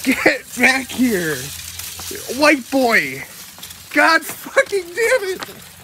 Get back here! White boy! God fucking damn it!